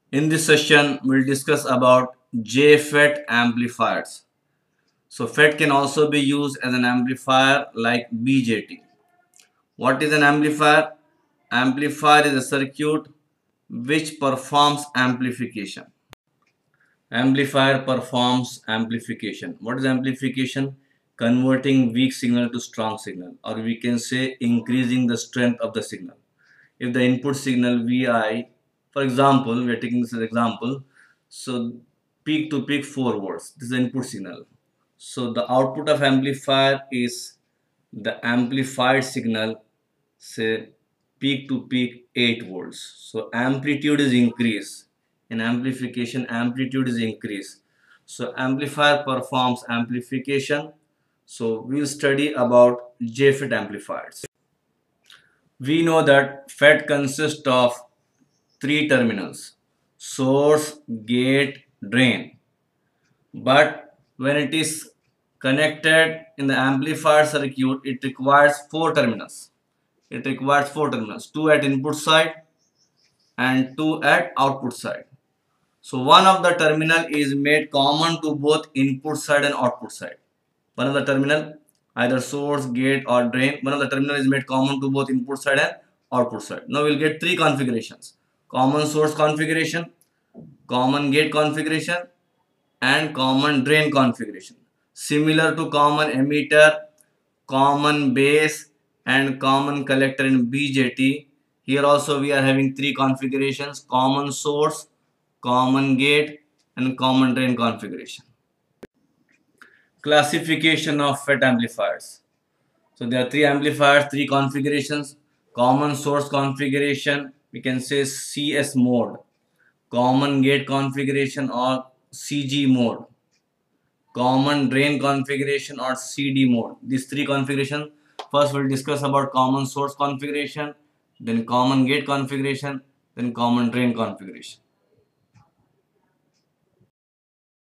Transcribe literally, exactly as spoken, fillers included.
In this session, we'll discuss about J FET amplifiers. So FET can also be used as an amplifier like B J T. What is an amplifier? Amplifier is a circuit which performs amplification. Amplifier performs amplification. What is amplification? Converting weak signal to strong signal, or we can say increasing the strength of the signal. If the input signal Vi, for example, we are taking this as example, so peak to peak four volts, this is the input signal. So the output of amplifier is the amplified signal, say peak to peak eight volts. So amplitude is increase. In amplification, amplitude is increase. So amplifier performs amplification. So we'll study about J FET amplifiers. We know that FET consists of three terminals: source, gate, drain. But when it is connected in the amplifier circuit, it requires four terminals. It requires four terminals, two at input side and two at output side. So one of the terminal is made common to both input side and output side. One of the terminal, either source, gate or drain, one of the terminal is made common to both input side and output side. Now we'll get three configurations: common source configuration, common gate configuration, and common drain configuration. Similar to common emitter, common base and common collector in B J T, here also we are having three configurations: common source, common gate and common drain configuration. Classification of FET amplifiers. So there are three amplifiers, three configurations. Common source configuration, we can say C S mode. Common gate configuration or C G mode. Common drain configuration or C D mode. These three configurations. First we'll discuss about common source configuration, then common gate configuration, then common drain configuration.